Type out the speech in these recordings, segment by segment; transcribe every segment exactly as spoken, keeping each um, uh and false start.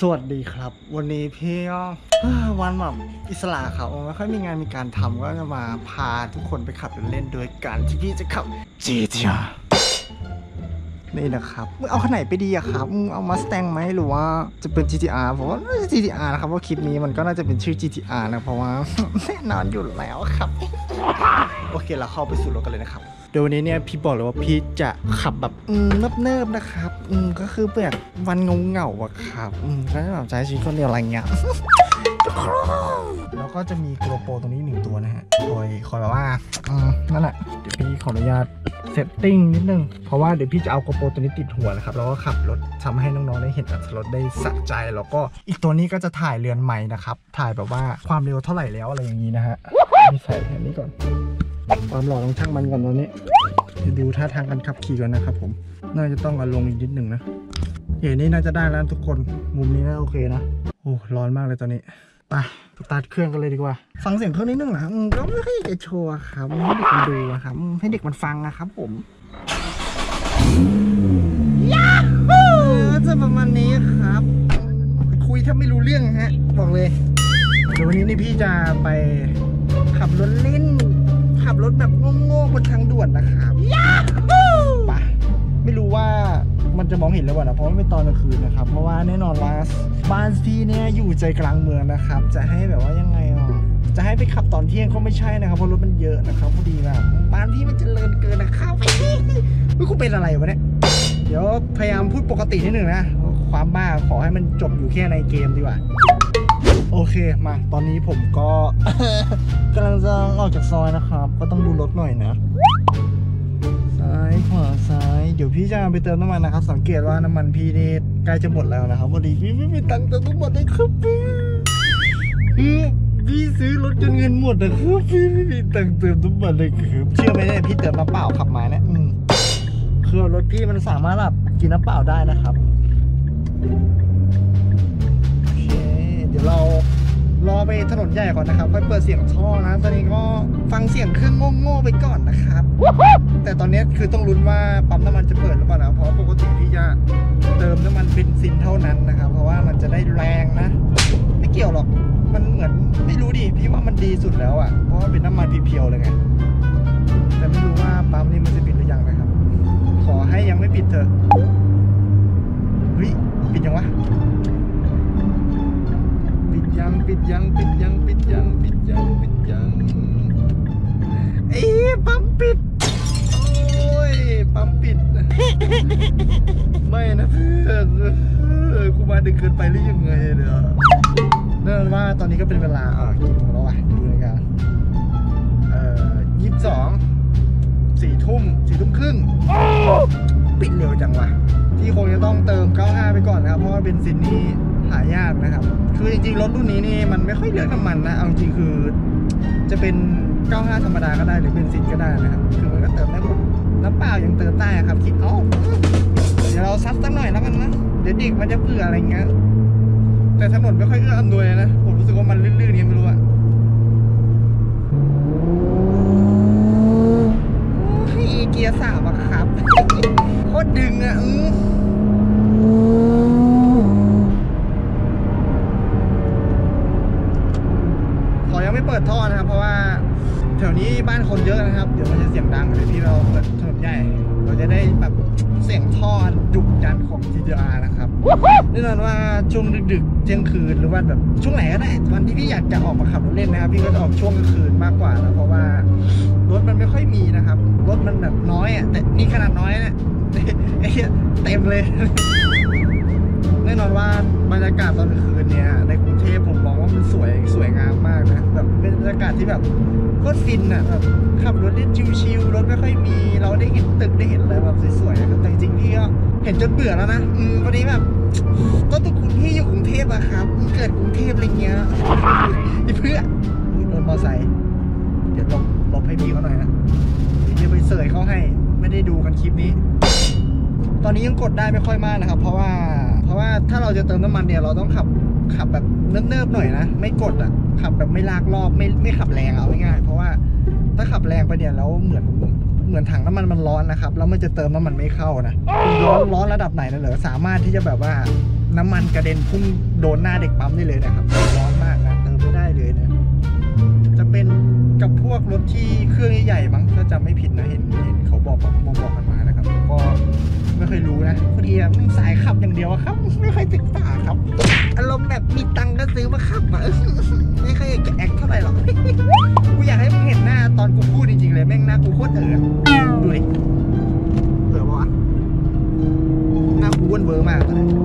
สวัสดีครับวันนี้พี่ก็วันแบบอิสระครับไม่ค่อยมีงานมีการทำก็จะมาพาทุกคนไปขับเล่นโดยการที่พี่จะขับ จี ที อาร์ นี่นะครับมึงเอาคันไหนไปดีอะครับมึงเอามาสแตงไหมหรือว่าจะเป็น จี ที อาร์ ผมว่าน่าจะ จี ที อาร์ นะครับเพราะคลิปนี้มันก็น่าจะเป็นชื่อ จี ที อาร์ นะเพราะว่า แน่นอนอยู่แล้วครับ โอเคเราเข้าไปสู่รถกันเลยนะครับเดี๋ยววันนี้เนี่ยพี่บอกเลยว่าพี่จะขับแบบเนิบๆนะครับอืมก็คือแบบวันงงเหงาอะครับอืมก็แบบใจชีวิตคนเดียวอะไรเงี้ย แล้วก็จะมีโกลโปรตรงนี้หนึ่งตัวนะฮะคอยคอยแบบว่าอืมนั่นแหละเดี๋ยวพี่ขออนุญาตเซตติ้งนิดนึงเพราะว่าเดี๋ยวพี่จะเอาโกลโปรตัวนี้ติดหัวนะครับแล้วก็ขับรถทำให้น้องๆได้เห็นอัตรถรสได้สะใจแล้วก็อีกตัวนี้ก็จะถ่ายเรือนใหม่นะครับถ่ายแบบว่าความเร็วเท่าไหร่แล้วอะไรอย่างนี้นะฮะนี่ใส่แค่นี้ก่อนความหล่อต้องช่างมันก่อนตอนนี้ดูท่าทางการขับขี่ก่อนนะครับผมน่าจะต้องเอาลงอีกนิดหนึ่งนะเอ๋นี่น่าจะได้แล้วทุกคนมุมนี้น่าโอเคนะโอ้ร้อนมากเลยตอนนี้ไปสตาร์ทเครื่องกันเลยดีกว่าฟังเสียงเครื่องนิดนึงนะก็ไม่ค่อยจะโชว์ครับให้เด็กมันดูครับให้เด็กมันฟังนะครับผมยาฮูจะประมาณนี้ครับคุยถ้าไม่รู้เรื่องฮะบอกเลยเดี๋ยววันนี้นี่พี่จะไปขับรถเล่นขับรถแบบโง่ๆบนทางด่วนนะครับยาฮูไปไม่รู้ว่ามันจะมองเห็นหรือเปล่านะเพราะว่าไม่ตอนกลางคืนนะครับเพราะว่าแน่นอนว่าบ้านพี่เนี่ยอยู่ใจกลางเมืองนะครับจะให้แบบว่ายังไงอ่ะจะให้ไปขับตอนเที่ยงก็ไม่ใช่นะครับเพราะรถมันเยอะนะครับพอดีแบบบ้านพี่มันเจริญเกินนะครับไม่คุณเป็นอะไรวะเนี่ยเดี๋ยวพยายามพูดปกตินิดหนึ่งนะความบ้าขอให้มันจบอยู่แค่ในเกมดีกว่าโอเคมาตอนนี้ผมก็ กำลังจะออกจากซอยนะครับก็ต้องดูรถหน่อยนะซ้ายขวาซ้ายเดี๋ยวพี่จะไปเติมน้ำมันนะครับสังเกตว่าน้ำมันพี่นี่ใกล้จะหมดแล้วนะครับพอดีพี่ไม่มีตังค์เติมน้ำมันเลยครับพี่พี่ซื้อรถจนเงินหมดนะครับพี่ไม่มีตังค์เติมน้ำมันเลยครับเชื่อไหมเนี่ยพี่เติมน้ำเปล่าขับมาเนี่ยอืมคือรถพี่มันสามารถแบบกินน้ำเปล่าได้นะครับโอเคเดี๋ยวเรารอไปถนนใหญ่ก่อนนะครับค่อยเปิดเสียงท่อนะตอนนี้ก็ฟังเสียงเครื่องโง่ๆไปก่อนนะครับแต่ตอนนี้คือต้องลุ้นว่าปั๊มน้ำมันจะเปิดหรือเปล่านะเพราะปกติที่จะเติมน้ำมันเบนซินเท่านั้นนะครับเพราะว่ามันจะได้แรงนะไม่เกี่ยวหรอกมันเหมือนไม่รู้ดิพี่ว่ามันดีสุดแล้วอ่ะเพราะว่าเป็นน้ำมันเพียวๆเลยไงแต่ไม่รู้ว่าปั๊มนี้มันจะปิดหรือยังนะครับขอให้ยังไม่ปิดเถอะเฮ้ยปิดยังวะปิดยังปิดยังปิดยังปิดยังปิดยังปิดยังเอ๊ะปั๊มปิดโอ้ยปั๊มปิดไม่นะเพื่อนกูมาดึกเกินไปหรือยังไงเนี่ยนั่นว่าตอนนี้ก็เป็นเวลาอ่ะกี่โมงแล้ววะดูในการเอ่อยี่สิบสองสี่ทุ่มสี่ทุ่มครึ่งปิดเร็วจังวะที่คงจะต้องเติมเก้าสิบห้าไปก่อนนะครับเพราะว่าเบนซินนี่หายากนะครับคือจริงๆรถรุ่นนี้นี่มันไม่ค่อยเลือกน้ำมันนะเอาจริงคือจะเป็นเก้าสิบห้าธรรมดาก็ได้หรือเบนซินก็ได้นะครับคือมันก็เติมได้หมดน้ำเปล่ายังเติมได้ครับคิดเอาเดี๋ยวเราซัดสักหน่อยแล้วกันนะเดี๋ยวเด็กมันจะเบื่ออะไรเงี้ยแต่ถนนไม่ค่อยเอื้ออำนวยนะผมรู้สึกว่ามันลื่นๆนี่ไม่รู้อะเกียร์สามอะครับโคตรดึงอะขอยังไม่เปิดท่อนะครับเพราะว่าแถวนี้บ้านคนเยอะนะครับเดี๋ยวมันจะเสียงดังเดี๋ยวที่เราเปิดถนนใหญ่เราจะได้แบบเสียงท่อดุดันของ จี ที อาร์ นะครับแน่นอนว่าช่วงดึกๆเที่ยงคืนหรือว่าแบบช่วงไหนก็ได้วันที่พี่อยากจะออกมาขับรถเล่นนะครับพี่ก็จะออกช่วงกลางคืนมากกว่านะเพราะว่ารถมันไม่ค่อยมีนะครับรถมันแบบน้อยอ่ะแต่นี่ขนาดน้อยเนี่ยเต็มเลยแน่นอนว่าบรรยากาศตอนกลางคืนเนี่ยในกรุงเทพผมมองว่ามันสวยสวยงามมากนะแบบเป็นบรรยากาศที่แบบโคตรฟินอ่ะแบบขับรถเล่นชิวๆรถไม่ค่อยมีเราได้เห็นตึกได้เห็นอะไรแบบสวยๆนะครับแต่จริงๆพี่ก็เห็นจนเบื่อแล้วนะอืมวันนี้แบบต้นตระกูลพี่อยู่กรุงเทพอะครับเกิดกรุงเทพอะไรเงี้ยเพื่อรถมอไซค์เดี๋ยวลบลบให้พี่เขาหน่อยนะเดี๋ยวไปเสยเขาให้ไม่ได้ดูกันคลิปนี้ตอนนี้ยังกดได้ไม่ค่อยมากนะครับเพราะว่าเพราะว่าถ้าเราจะเติมน้ำมันเนี่ยเราต้องขับขับแบบเนิบๆหน่อยนะไม่กดอ่ะขับแบบไม่ลากรอบไม่ไม่ขับแรงเอาง่ายๆเพราะว่าถ้าขับแรงไปเนี่ยแล้วเหมือนเหมือนถังน้ำมันมันร้อนนะครับแล้วมันจะเติมน้ำมันไม่เข้านะร้อนร้อนระดับไหนนะเหรอสามารถที่จะแบบว่าน้ำมันกระเด็นพุ่งโดนหน้าเด็กปั๊มได้เลยนะครับร้อนมากนะเติมไม่ได้เลยนะจะเป็นกับพวกรถที่เครื่องใหญ่ๆมั้งถ้าจำไม่ผิดนะเห็นเห็นเขาบอกบอกบอกกันมานะครับก็ไม่เคยรู้นะพอดีมันสายขับอย่างเดียวครับไม่เคยศึกษาครับอารมณ์แบบมีตังก็ซื้อมาขับอะไม่เคยจะแอคเท่าไหร่หรอกกูอยากให้มึงเห็นหน้าตอนกูพูดจริงๆเลยแม่งหน้ากูโคตรเอ๋อดูดิเอ๋อปะวะหน้ากูอ้วนเบอร์มากตอนนี้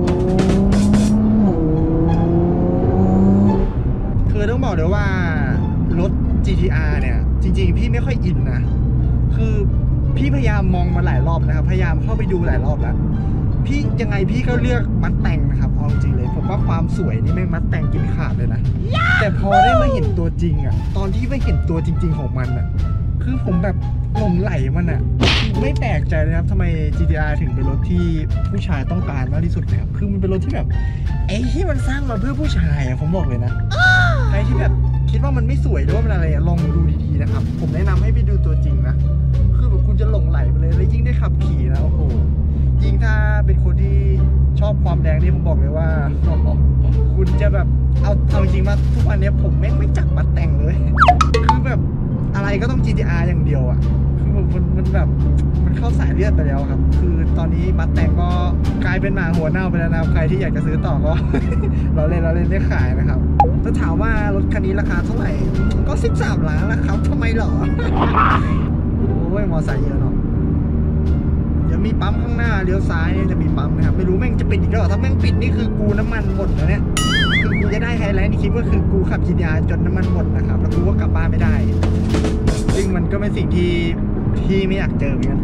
คือต้องบอกเลยว่ารถ จี ที อาร์ เนี่ยจริงๆพี่ไม่ค่อยอินนะคือพี่พยายามมองมาหลายรอบนะครับพยายามเข้าไปดูหลายรอบแล้วพี่ยังไงพี่ก็เลือกมัดแต่งนะครับเอาจริงเลยผมว่าความสวยนี่แม่งมัดแต่งกินขาดเลยนะแต่พอได้มาเห็นตัวจริงอะตอนที่ไม่เห็นตัวจริงๆของมันอะคือผมแบบหลงไหลมันอะไม่แปลกใจเลยครับทำไม จี ที อาร์ ถึงเป็นรถที่ผู้ชายต้องการมากที่สุดนะครับคือมันเป็นรถที่แบบไอ้ที่มันสร้างมาเพื่อผู้ชายอะผมบอกเลยนะใครที่แบบคิดว่ามันไม่สวยหรือว่ามันอะไรลองดูดีๆนะครับผมแนะนำให้ไปดูตัวจริงนะคือแบบคุณจะหลงไหลไปเลยแล้วยิ่งได้ขับขี่นะโอ้โหยิ่งถ้าเป็นคนที่ชอบความแดงนี่ผมบอกเลยว่าคุณจะแบบเอาเอาจริงมาทุกวันนี้ผมแม่งไม่จักมัดแต่งเลยคือแบบอะไรก็ต้อง จี ที อาร์ อย่างเดียวอ่ะคือมันมันแบบมันเข้าสายเลือดไปแล้วครับคือตอนนี้มัดแต่งก็กลายเป็นหมาหัวเน่าไปแล้วนะครับใครที่อยากจะซื้อต่อก็เราเล่นเราเล่นได้ขายนะครับถ้าถามว่ารถคันนี้ราคาเท่าไหร่ก็สิบสามล้านแล้วครับทำไมหรอโอ้ยมอไซค์เยอะเนาะเดี๋ยวมีปั๊มข้างหน้าเลี้ยวซ้ายเนี่ยจะมีปั๊มนะครับไม่รู้แม่งจะปิดอีกแล้วถ้าแม่งปิดนี่คือกูน้ำมันหมดแล้วเนี่ยคือกูจะได้ไฮไลท์ในคลิปก็คือกูขับ จี ที อาร์ จนน้ำมันหมดนะครับแล้วกูก็กลับบ้านไม่ได้ซึ่งมันก็เป็นสิ่งที่ที่ไม่อยากเจอเหมือนกัน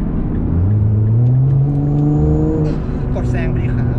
กดแซงไปดิครับ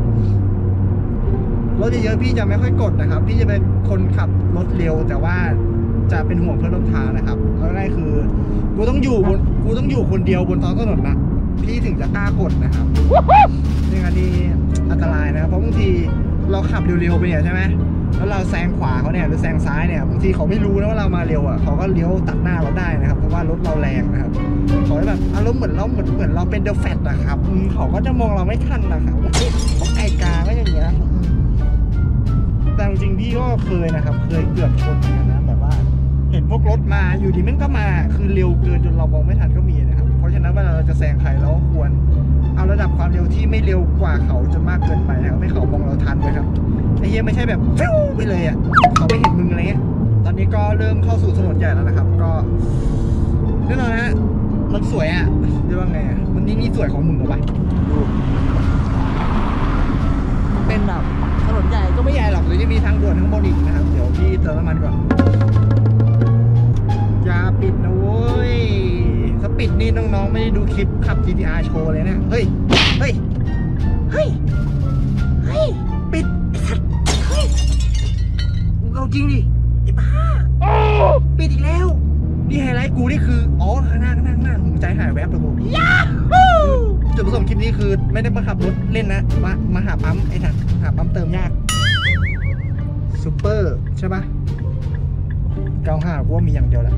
รถเยอะๆพี่จะไม่ค่อยกดนะครับพี่จะเป็นคนขับรถเร็วแต่ว่าจะเป็นห่วงเพื่อนร่วมทางนะครับเอาง่ายๆคือกูต้องอยู่บนกูต้องอยู่คนเดียวบนท้องถนนนะพี่ถึงจะกล้ากดนะครับซึ่งอันนี้อันตรายนะครับเพราะบางทีเราขับเร็วๆไปเนี่ยใช่ไหมแล้วเราแซงขวาเขาเนี่ยหรือแซงซ้ายเนี่ยบางทีเขาไม่รู้นะว่าเรามาเร็วอ่ะเขาก็เลี้ยวตัดหน้าเราได้นะครับเพราะว่ารถเราแรงนะครับเขาแบบอารมณ์เหมือนเราเหมือนเหมือนเราเป็นเดอะแฟตนะครับเขาก็จะมองเราไม่ทันนะครับพวกไก่กาก็อย่างเงี้ยแต่จริงๆพี่ก็เคยนะครับเคยเกือบชนเหมือนกันนะแบบว่าเห็นพวกรถมาอยู่ดีมันก็มาคือเร็วเกินจนเรามองไม่ทันก็มีนะครับเพราะฉะนั้นเวลาเราจะแซงใครเราควรเอาระดับความเร็วที่ไม่เร็วกว่าเขาจนมากเกินไปนะครับให้เขามองเราทันนะครับไอ้เหี้ยไม่ใช่แบบฟิวไปเลยอ่ะเขาไม่เห็นมึงอะไรเงี้ยตอนนี้ก็เริ่มเข้าสู่ถนนใหญ่แล้วนะครับก็แน่นอนฮะมันสวยอ่ะเรียกว่าไงมันนี่นี่สวยของมึงเหรอวะดูเป็นแบบถนนใหญ่ก็ไม่ใหญ่หรอกเดี๋ยวจะมีทางด่วนข้างบนอีกนะครับเดี๋ยวพี่เติมน้ำมันก่อนอย่าปิดนะเว้ยถ้าปิดนี่น้องๆไม่ได้ดูคลิปขับ จี ที อาร์ โชว์เลยนะเฮ้ยเฮ้ยเฮ้ยเฮ้ยปิดไอ้สัตว์เฮ้ยมึงเอาจริงดิไอ้บ้าปิดอีกแล้วนี่ไฮไลท์กูนี่คืออ๋อข้างหน้าข้างหน้าข้างหน้าผมใจหายแวบเลยกูยาฮูจุดประสงค์คลิปนี้คือไม่ได้มาขับรถเล่นนะมามาหาปั๊มไอ้สัตว์หาปั๊มเติมยากซูเปอร์ใช่ปะเก้าห้ากูว่ามีอย่างเดียวแหละ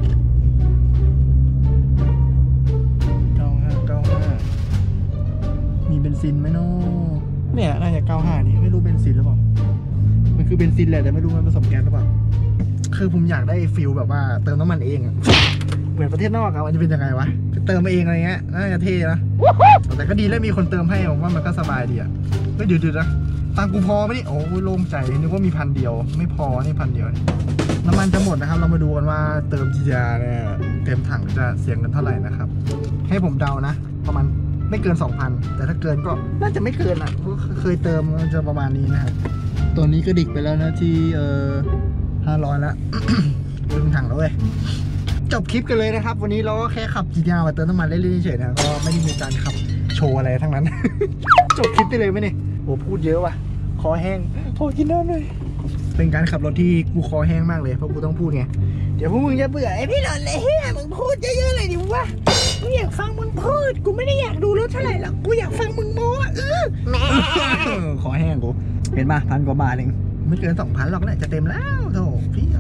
เก้าห้าเก้าห้ามีเบนซินไหมเนาะเนี่ยน่าจะเก้าห้านี่ไม่รู้เบนซินหรือเปล่ามันคือเบนซินแหละแต่ไม่รู้มันผสมแก๊สหรือเปล่าคือผมอยากได้ฟิลแบบว่าเติมน้ำมันเองอะเหมือนประเทศนอกอะมันจะเป็นยังไงวะเติมมาเองอะไรเงี้ยน่าจะเท่นะแต่ก็ดีแล้วมีคนเติมให้ผมว่ามันก็สบายดีอะเฮ้ยเดี๋ยวๆนะตังกูพอไหมนี่โอ้โล่งใจนึกว่ามีพันเดียวไม่พอนี่พันเดียวน้ำมันจะหมดนะครับเรามาดูกันว่าเติม จี ที อาร์ เนี่ยเต็มถังจะเสียเงินเท่าไหร่นะครับให้ผมเดานะประมาณไม่เกิน สองพัน แต่ถ้าเกินก็น่าจะไม่เกินอ่ะเคยเติมมันจะประมาณนี้นะครับตัวนี้ก็ดิกไปแล้วนะที่เอ่อห้าร้อยแล้ว เติมถังแล้วเว้ยจบคลิปกันเลยนะครับวันนี้เราก็แค่ขับ จี ที อาร์ มาเติมน้ำมันเล่นๆเฉยๆนะก็ไม่ได้มีการขับโชว์อะไรทั้งนั้น จบคลิปได้เลยไหมเนี่ยโหพูดเยอะว่ะคอแห้งขอกินน้ำหน่อยเป็นการขับรถที่กูคอแห้งมากเลยเพราะกูต้องพูดไงเดี๋ยวพวกมึงจะเบื่อไอ้พี่หลอนเลยเฮ้ยมึงพูดเยอะๆเลยดิวะกูอยากฟังมึงพูดกูไม่ได้อยากดูรถเท่าไหร่หรอกกูอยากฟังมึงโม้เออแม่ขอแห้งกูเห็นป่ะพันกว่าบาทเองไม่เกินสองพันหรอกแหละจะเต็มแล้วโธ่พี่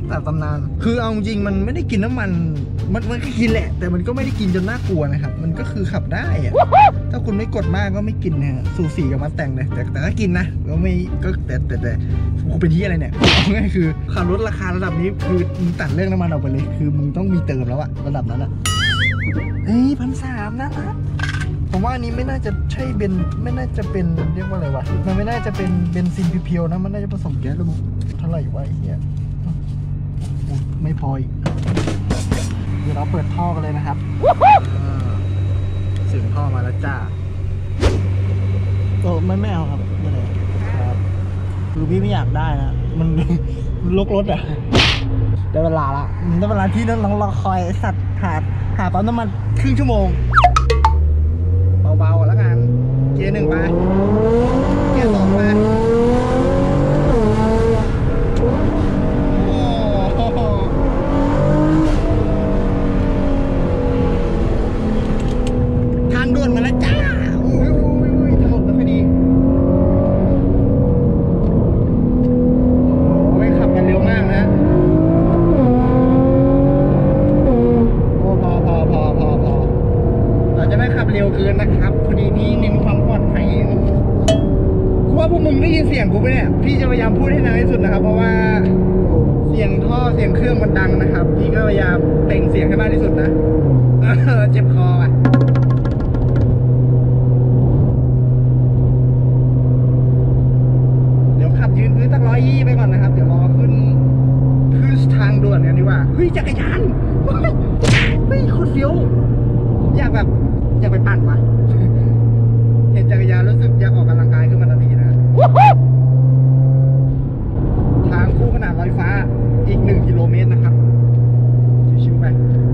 แต่ตำนานคือเอาจริงมันไม่ได้กินน้ำมันมันมันก็กินแหละแต่มันก็ไม่ได้กินจนน่ากลัวนะครับมันก็คือขับได้อะถ้าคุณไม่กดมากก็ไม่กินนะสูสีกับมันแต่งเลยแต่แต่ถ้ากินนะก็ไม่ก็แต่แต่แต่กูเป็นที่อะไรเนี่ยเอาง่ายคือขับรถราคาระดับนี้คือมึงตัดเรื่องน้ำมันออกไปเลยคือมึงต้องมีเติมแล้วอะระดับนั้นอะเฮ้ยพันสามนะผมว่าอันนี้ไม่น่าจะใช่เบนไม่น่าจะเป็นเรียกว่าอะไรวะมันไม่น่าจะเป็นเบนซินเพียวๆนะมันน่าจะผสมแก๊สระบบเท่าไหร่วะไอ้เหี้ยไม่พออีกเดี๋ยวเราเปิดท่อกันเลยนะครับเสียงท่อมาแล้วจ้าโอ้ไม่ไม่เอาครับไม่เลยครับคือพี่ไม่อยากได้นะมันลกรถอ่ะได้เวลาละได้เวลาที่น้องรอคอยสัตว์หาหาปั๊มน้ำมันครึ่งชั่วโมงเบาๆแล้วกันเกียร์หนึ่งไปเกียร์สองไปทางด่วนมาแล้วจ้าอุ้ยอุ้ยอุ้ยถนนแล้วพอดีโอ้ยขับกันเร็วมากนะโอ้พอพอพอพอพอเราจะไม่ขับเร็วเกินนะครับพอดีพี่เน้นความปลอดภัยกูว่าพวกมึงได้ยินเสียงกูไหมเนี่ยพี่จะพยายามพูดให้ดังที่สุดนะครับเพราะว่าเสียงท่อเสียงเครื่องมันดังนะครับพี่ก็พยายามเต่งเสียงให้มากที่สุดนะเจ็บคออ่ะเดี๋ยวขับยืนพื้นสักร้อยยี่ไปก่อนนะครับเดี๋ยวรอขึ้นขึ้นทางด่วนกันดีกว่าเฮ้ยจักรยานเฮ้ยโคตรเฟี้ยวอยากแบบอยากไปปั่นวะเห็นจักรยานรู้สึกอยากออกกำลังกายขึ้นมาทันทีนะทางคู่ขนาดลอยฟ้าอีกหนึ่งกิโลเมตรนะครับชิวๆไป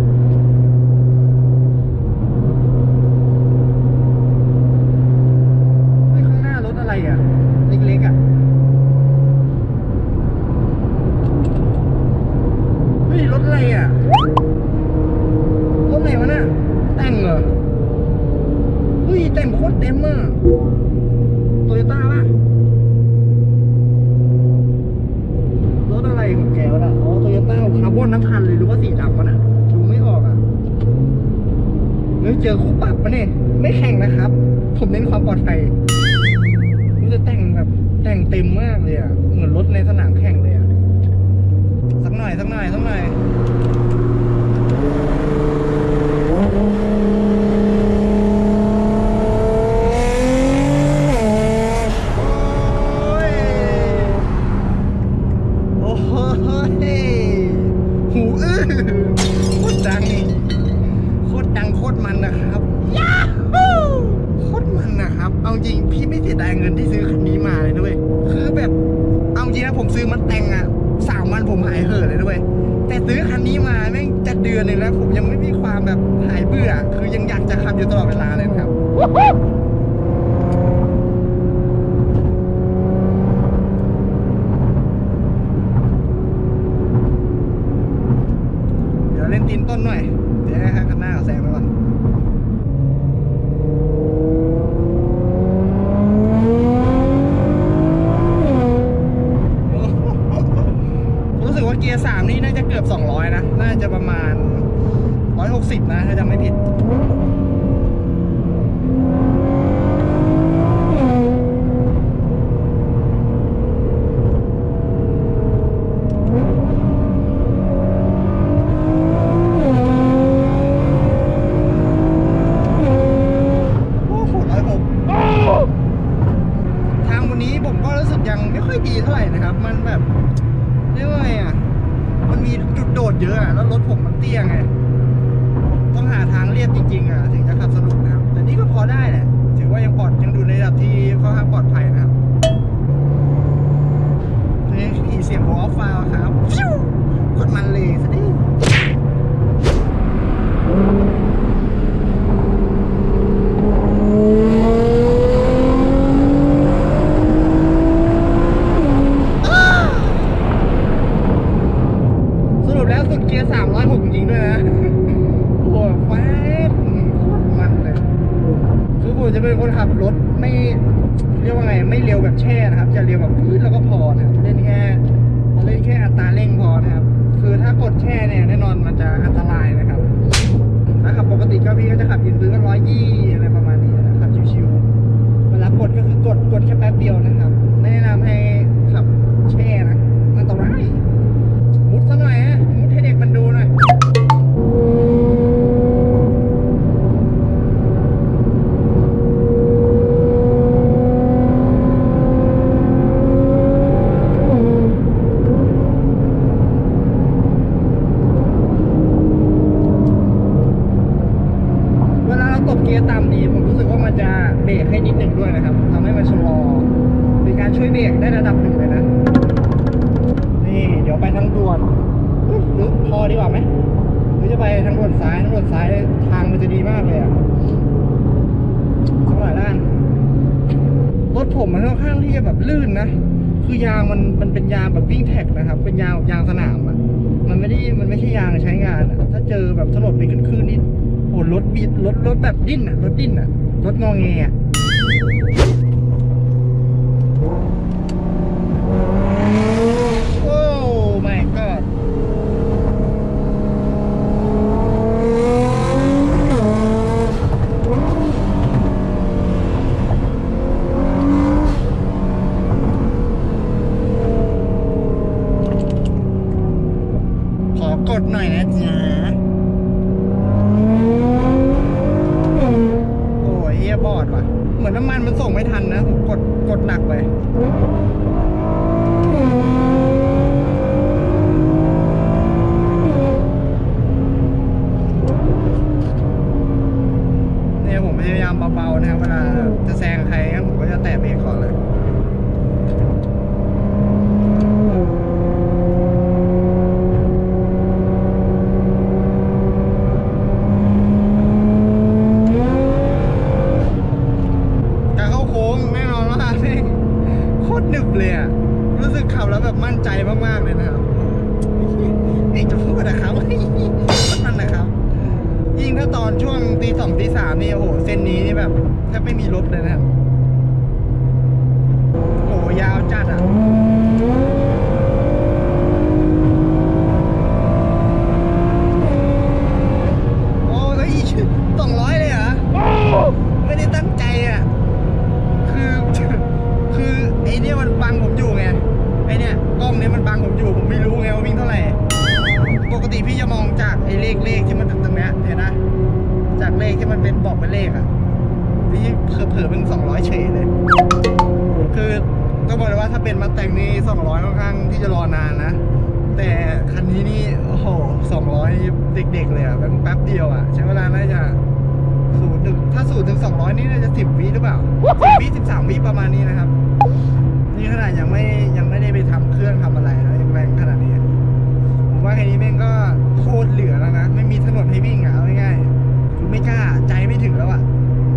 เฮ้ยข้างหน้ารถอะไรอ่ะเล็กๆอ่ะเฮ้ยรถอะไรอ่ะรถไหนวะน่ะแต่งเหรอเฮ้ยแต่งโคตรเต็มอ่ะโตโยต้าป่ะรถอะไรของแกวะน่ะอ๋อโตโยต้าคาร์บอนทั้งคันเลยหรือว่าสีดำวะน่ะดูไม่ออกอ่ะเฮ้ยเจอคู่ปรับปะเนี่ยไม่แข่งนะครับผมเน้นความปลอดภัยมันจะแต่งแบบแต่งเต็มมากเลยอ่ะเหมือนรถในสนามแข่งเลยอ่ะสักหน่อยสักหน่อยสักหน่อยหูอื้อโคตรดังโคตรดังโคตรมันนะครับยาฮูโคตรมันนะครับเอาจริงพี่ไม่เสียดายเงินที่ซื้อคันนี้มาเลยด้วยคือแบบเอาจริงนะผมซื้อมันแต่งอ่ะสามวันผมหายเห่อเลยด้วยแต่ซื้อคันนี้มาแม่งจะเดือนนึงแล้วผมยังไม่มีความแบบหายเบื่อคือยังอยากจะขับอยู่ตลอดเวลาเลยครับเล่นตีนต้นหน่อยเดี๋ยวให้ข้างหน้าเขาแซงไปก่อนรู้สึกว่าเกียร์สามนี่น่าจะเกือบสองร้อยนะน่าจะประมาณหนึ่งร้อยหกสิบนะถ้าจำไม่ผิดยังไม่ค่อยดีเท่าไหร่นะครับมันแบบเรียกว่าไงอ่ะมันมีจุดโดดเยอะอ่ะแล้วรถผมมันเตี้ยไงต้องหาทางเรียบจริงๆอ่ะถึงจะขับสนุกนะครับแต่นี่ก็พอได้แหละถือว่ายังปลอดยังดูในระดับที่ค่อนข้างปลอดภัยนะครับนี่เสียงของออฟฟาวครับกดมันเลยสิเกียร์สามร้อยหกจริงด้วยนะโอ้โหแฟดโคตรมันเลยคือผมจะเป็นคนขับรถไม่เรียกว่าไงไม่เร็วแบบแช่นะครับจะเร็วแบบพื้นแล้วก็พอนะครับเล่นแค่เล่นแค่อัตราเร่งพอนะครับคือถ้ากดแช่เนี่ยแน่นอนมันจะอันตรายนะครับถ้าขับปกติก็พี่ก็จะขับยืนพื้นก็ร้อยยี่อะไรประมาณนี้นะครับชิวๆเวลากดก็คือกดกดแค่แป๊บเดียวนะครับไม่แนะนำให้ขับแช่นะอันตรายมุดซะหน่อยฮะมุดให้เด็กมันดูหน่อยตบเกียร์ต่ำนี่ผมรู้สึกว่ามันจะเบรกให้นิดหนึ่งด้วยนะครับทำให้มันชะลอเป็นการช่วยเบรกได้ระดับหนึ่งเลยนะนี่เดี๋ยวไปทางด่วนหรือพอดีกว่าไหมหรือจะไปทางด่วนซ้ายทางด่วนซ้ายทางมันจะดีมากเลยอะสักหน่อยด้านรถผมมันค่อนข้างที่จะแบบลื่นนะคือยางมันมันเป็นยางแบบวิ่งแท็กนะครับเป็นยางยางสนามอะมันไม่ได้มันไม่ใช่ยางใช้งานอะถ้าเจอแบบถนนเป็นคลื่นๆนี่โอ้รถบิดรถรถแบบดิ้นอ่ะรถดิ้นอ่ะรถงอแงอ่ะโอ้ my god ขอกดหน่อยนะจ๊ะบอดว่ะเหมือนน้ำมันมันส่งไม่ทันนะผมกดกดหนักไปเนี่ยผมพยายามเบาๆนะครับเวลาจะแซงใครผมก็จะแตะเบรกก่อนเลยหนึบเลยอ่ะรู้สึกขับแล้วแบบมั่นใจมากๆเลยนะครับนี่จะพูดนะครับมันนะครับยิ่งถ้าตอนช่วงตีสองตีสามนี่โอ้โหเส้นนี้นี่แบบแทบไม่มีรถเลยนะครับโอ้โหยาวจัดอ่ะโอ้ยสองร้อยเลยเหรอไม่ได้ตั้งใจอ่ะคือคือไอ้นี่มันบังผมอยู่ไงไอ้เนี่ยกล้องเนี้ยมันบังผมอยู่ผมไม่รู้ไงว่าวิ่งเท่าไหร่ปกติพี่จะมองจากไอ้เลขเลขที่มันตรงเนี้ยเห็นนะจากเลขที่มันเป็นบอกเป็นเลขอ่ะพี่เผลอๆเป็นสองร้อยเฉยเลยคือต้องบอกเลยว่าถ้าเป็นมาแต่งนี่สองร้อยค่อนข้างที่จะรอนานนะแต่คันนี้นี่โอ้โหสองร้อยเด็กๆเลยอ่ะแป๊บเดียวอ่ะใช้เวลาน่าจะศูนย์ถึงถ้าศูนย์ถึงสองร้อยนี่น่าจะสิบวิหรือเปล่าสิบวิสิบสามวิประมาณนี้นะครับนี่ขนาดยังไม่ยังไม่ได้ไปทำเครื่องทำอะไรนะยังแรงขนาดนี้ผมว่าแค่นี้แม่งก็โคตรเหลือแล้วนะไม่มีถนนให้วิ่งอ่ะเอาง่ายๆคือไม่กล้าใจไม่ถึงแล้วอ่ะ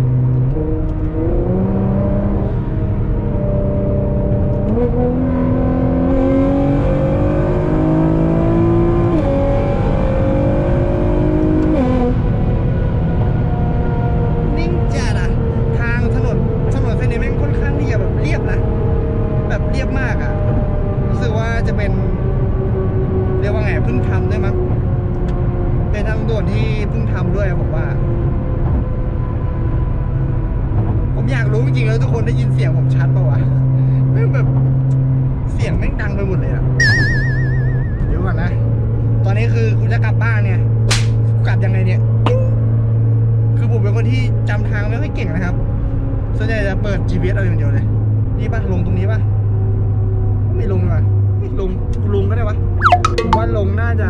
จริงๆแล้วทุกคนได้ยินเสียงผมชัดป่าววะแม่งแบบเสียงแม่งดังไปหมดเลยอะเดี๋ยวก่อนนะตอนนี้คือกูจะกลับบ้านเนี่ยกลับยังไงเนี่ยคือผมเป็นคนที่จำทางไม่ค่อยเก่งนะครับส่วนใหญ่จะเปิด จี พี เอส เอาอย่างเดียวเลยนี่ป่ะลงตรงนี้ป่ะไม่ลงว่ะไม่ลงลงก็ได้วะว่าลงน่าจะ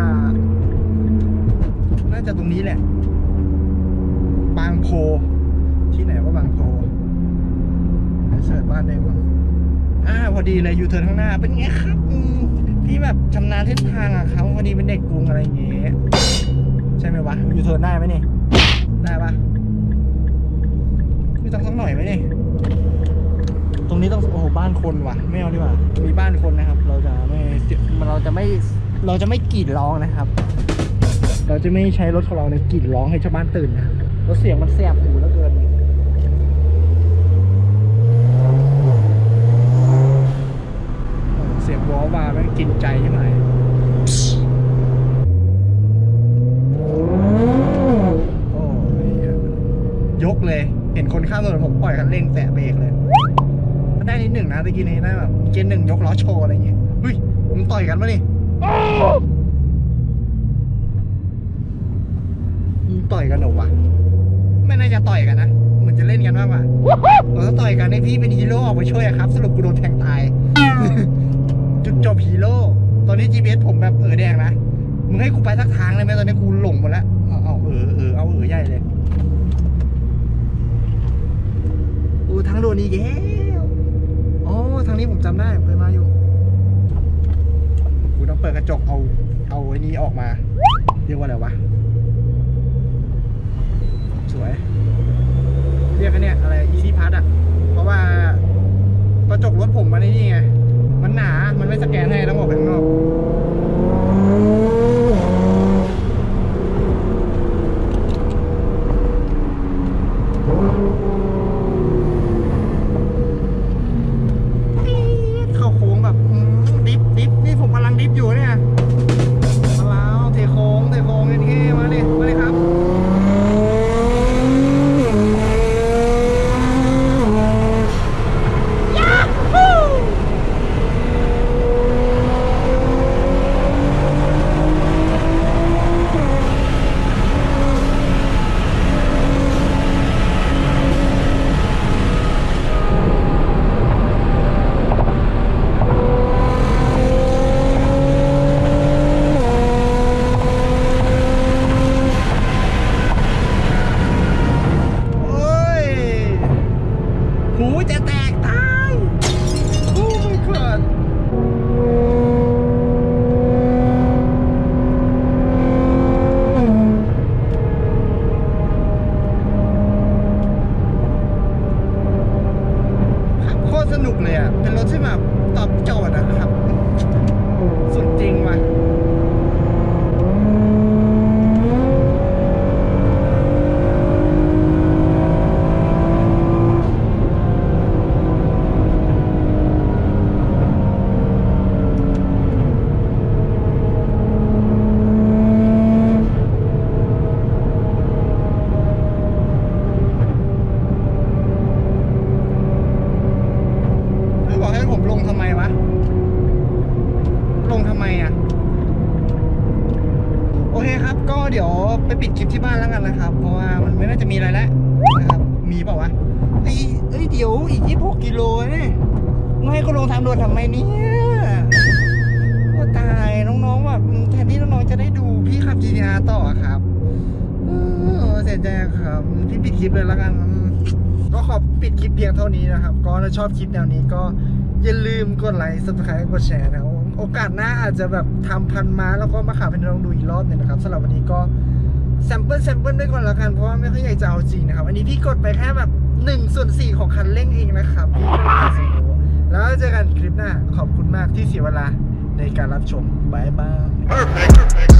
น่าจะตรงนี้แหละบางโพที่ไหนว่าบางโพเสิร์ชบ้านได้บ้างอ่าพอดีเลยยูเทิร์นข้างหน้าเป็นไงครับพี่แบบชำนาญเส้นทางอ่ะครับพอดีเป็นเด็กกรุงอะไรอย่างเงี้ยใช่ไหมวะยูเทิร์นได้ไหมนี่ได้ปะไม่ต้องสักหน่อยไหมนี่ตรงนี้ต้องโอ้โหบ้านคนว่ะไม่เอาดีกว่ามีบ้านคนนะครับเราจะไม่เราจะไม่เราจะไม่กรีดร้องนะครับเราจะไม่ใช้รถของเราในกรีดร้องให้ชาวบ้านตื่นนะรถเสียงมันแสบหูเหลือเกินเสียงวอลบาร์มันกินใจใช่ไหมปล่อยคันเร่งแตะเบรกเลยได้นิดหนึ่งนะตะกี้นี้ได้แบบเกณฑ์หนึ่งยกล้อโชว์อะไรอย่างเงี้ยเฮ้ยมึงต่อยกันปะนี่มึงต่อยกันหรอวะไม่น่าจะต่อยกันนะเหมือนจะเล่นกันมากกว่าเราถ้าต่อยกันให้พี่เป็นฮีโร่ออกไปช่วยครับสรุปกูโดนแทงตาย จุดจบฮีโร่ตอนนี้ จี พี เอส ผมแบบเออแดงนะมึงให้กูไปสักทางเลยไหมตอนนี้กูหลงหมดแล้วเอาเอาเออเออเอาเออใหญ่เลยโอ้ทางโดนอีกแล้วอ๋อทางนี้ผมจำได้เคยมาอยู่กูต้องเปิดกระจกเอาเอาไอ้นี้ออกมาเรียกว่าอะไรวะสวยเรียกกันเนี่ยอะไรอีซี่พัทอ่ะเพราะว่ากระจกรถผมมันนี่ไงมันหนามันไม่สแกนให้ต้องออกไปข้างนอกเข้าโค้งแบบดิฟดิฟนี่ผมกำลังดิฟอยู่เนี่ยมาแล้วเทโค้งเทโค้งนี่มาดิมาดิครับหูจะแตกตายโอ้ my god ขับโคตรสนุกเลยอ่ะเป็นรถที่แบบตอบโจทย์นะครับสุดจริงว่ะบอกให้ผมลงทำไมวะลงทำไมอ่ะโอเคครับก็เดี๋ยวไปปิดคลิปที่บ้านแล้วกันนะครับเพราะว่ามันไม่น่าจะมีอะไรแล้วนะครับมีเปล่าวะไอ้เอ้ยเดี๋ยวอีกยี่สิบหกกิโลเนี่ยไม่ให้ก็ลงทางด่วนทำไมเนี่ยก็ตายน้องๆแบบแทนที่น้องๆจะได้ดูพี่ขับ จี ที อาร์ ต่อครับเออเสียใจครับพี่ปิดคลิปเลยแล้วกันก็ขอปิดคลิปเพียงเท่านี้นะครับก็ถ้าชอบคลิปแนวนี้ก็อย่าลืมกดไลค์ ซับสไครบ์ กดแชร์นะครับโอกาสหน้าอาจจะแบบทำพันม้าแล้วก็มาขับให้น้องดูอีกรอบหนึงนะครับสำหรับวันนี้ก็แซมเปิลแซมเปิลด้วยก่อนแล้วกันเพราะว่าไม่ค่อยอยากจะเอาจริงนะครับอันนี้พี่กดไปแค่แบบหนึ่งส่วนสี่ของคันเร่งเองนะครับพี่ก็ไม่รู้แล้วเจอกันคลิปหน้าขอบคุณมากที่เสียเวลาในการรับชมบ๊ายบาย